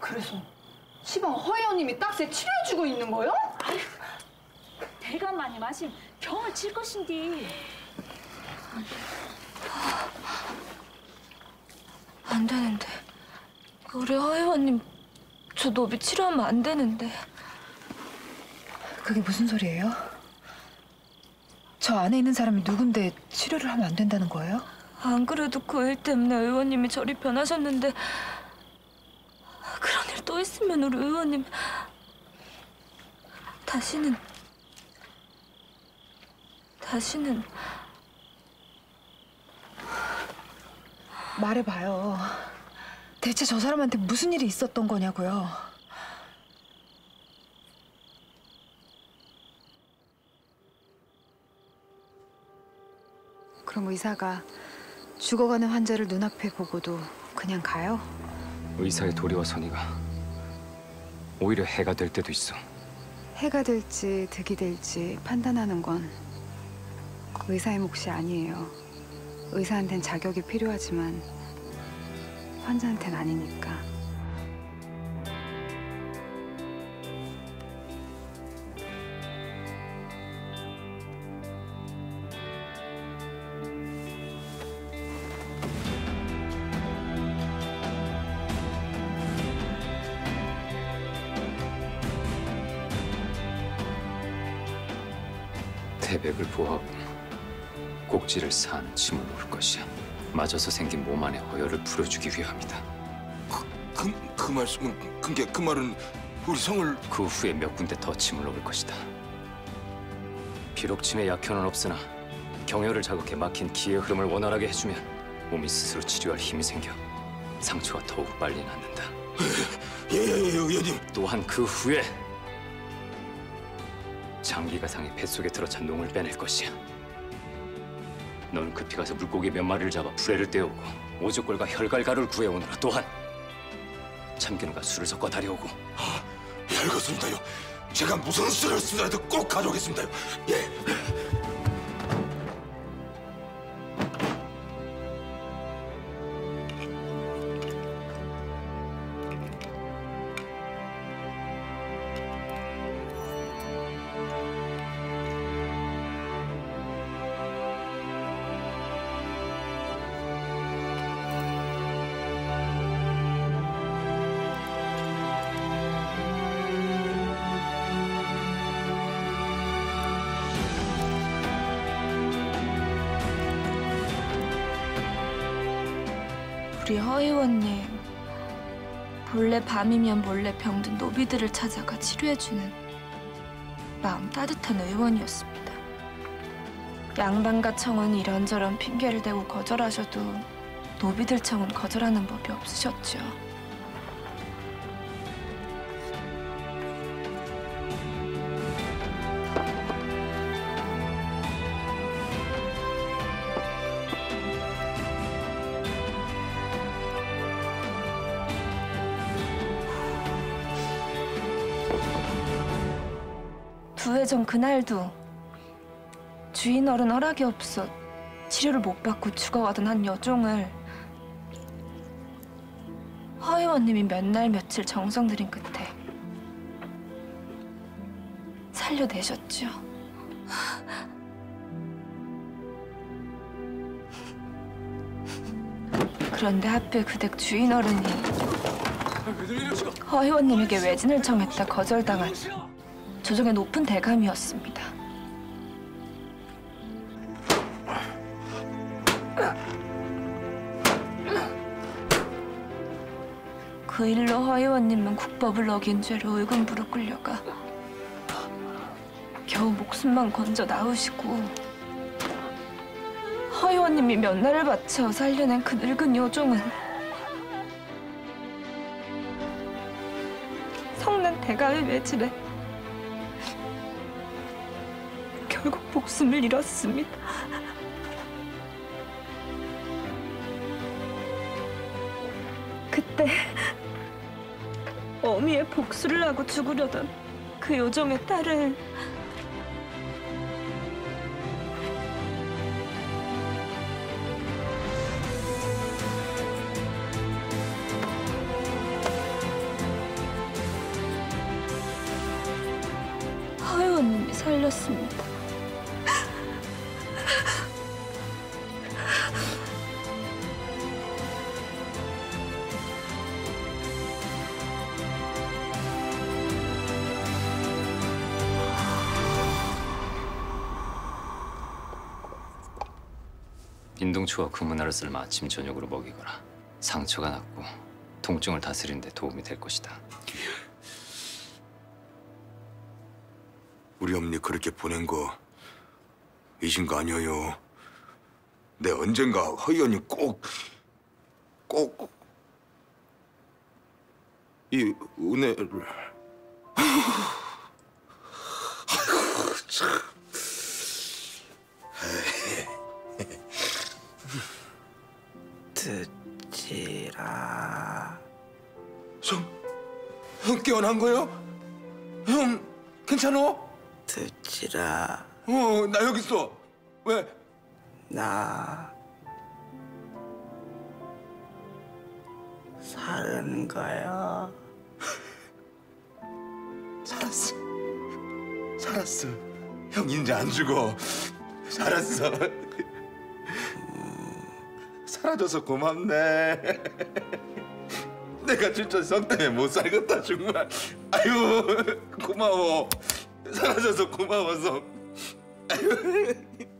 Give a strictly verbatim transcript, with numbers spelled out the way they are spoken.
그래서 시방 허 의원님이 딱새 치료해주고 있는 거요? 아휴, 대가 많이 마시면 병을 칠 것인디. 안 되는데. 우리 허 의원님 저 노비 치료하면 안 되는데. 그게 무슨 소리예요? 저 안에 있는 사람이 누군데 치료를 하면 안 된다는 거예요? 안 그래도 그 일 때문에 의원님이 저리 변하셨는데 그런 일 또 있으면 우리 의원님 다시는 다시는 말해봐요. 대체 저 사람한테 무슨 일이 있었던 거냐고요. 그럼 의사가 죽어가는 환자를 눈앞에 보고도 그냥 가요? 의사의 도리와 선의가 오히려 해가 될 때도 있어. 해가 될지 득이 될지 판단하는 건 의사의 몫이 아니에요. 의사한텐 자격이 필요하지만 환자한텐 아니니까. 태백을 보하고 꼭지를 사는 침을 놓을 것이야. 맞아서 생긴 몸 안의 허혈을 풀어주기 위함이다. 그, 그, 그 말씀은, 그게 그 말은 우리 성을... 그 후에 몇 군데 더 침을 놓을 것이다. 비록 침의 약효는 없으나 경혈을 자극해 막힌 기의 흐름을 원활하게 해주면 몸이 스스로 치료할 힘이 생겨 상처가 더욱 빨리 낫는다. 예예예 예, 예, 의원님. 또한 그 후에 장기가 상해 뱃속에 들어찬 농을 빼낼 것이야. 너는 급히 가서 물고기 몇 마리를 잡아 불에를 떼어오고 오죽골과 혈갈가루를 구해오느라. 또한 참기름과 술을 섞어 다려오고. 아, 예, 알겠습니다요. 제가 무슨 수를 쓰더라도 꼭 가져오겠습니다요. 예. 우리 허 의원님 몰래 밤이면 몰래 병든 노비들을 찾아가 치료해주는 마음 따뜻한 의원이었습니다. 양반가 청은 이런저런 핑계를 대고 거절하셔도 노비들 청은 거절하는 법이 없으셨죠. 두 해 전 그날도 주인 어른 허락이 없어 치료를 못 받고 죽어가던 한 여종을 허 의원님이 몇 날 며칠 정성 들인 끝에 살려내셨죠. 그런데 하필 그댁 주인 어른이 허 의원님에게 외진을 청했다 거절당한 조정의 높은 대감이었습니다. 그 일로 허 의원님은 국법을 어긴 죄로 의금부로 끌려가 겨우 목숨만 건져 나으시고 허 의원님이 몇 날을 바쳐 살려낸 그 늙은 여종은 성난 대감의 외질에 결국 목숨을 잃었습니다. 그때 어미의 복수를 하고 죽으려던 그 요정의 딸을 살렸습니다. 인동초와 금은화를 썰마 아침 저녁으로 먹이거라. 상처가 낫고 통증을 다스리는 데 도움이 될 것이다. 우리 어머니 그렇게 보낸 거 잊은 거 아니에요. 내 언젠가 허이 언니 꼭, 꼭 이 은혜를. 아이고 참. 듣지라. 형, 형 깨어난 거요? 형 괜찮어? 듣지라. 어, 나 여기 있어. 왜? 나 사는 거야. 살았어. 살았어. 형 이제 안 죽어. 살았어. 사라져서 고맙네. 내가 진짜 성 때문에 못 살겠다 정말. 아유 고마워. 사라져서 고마워서. 아유.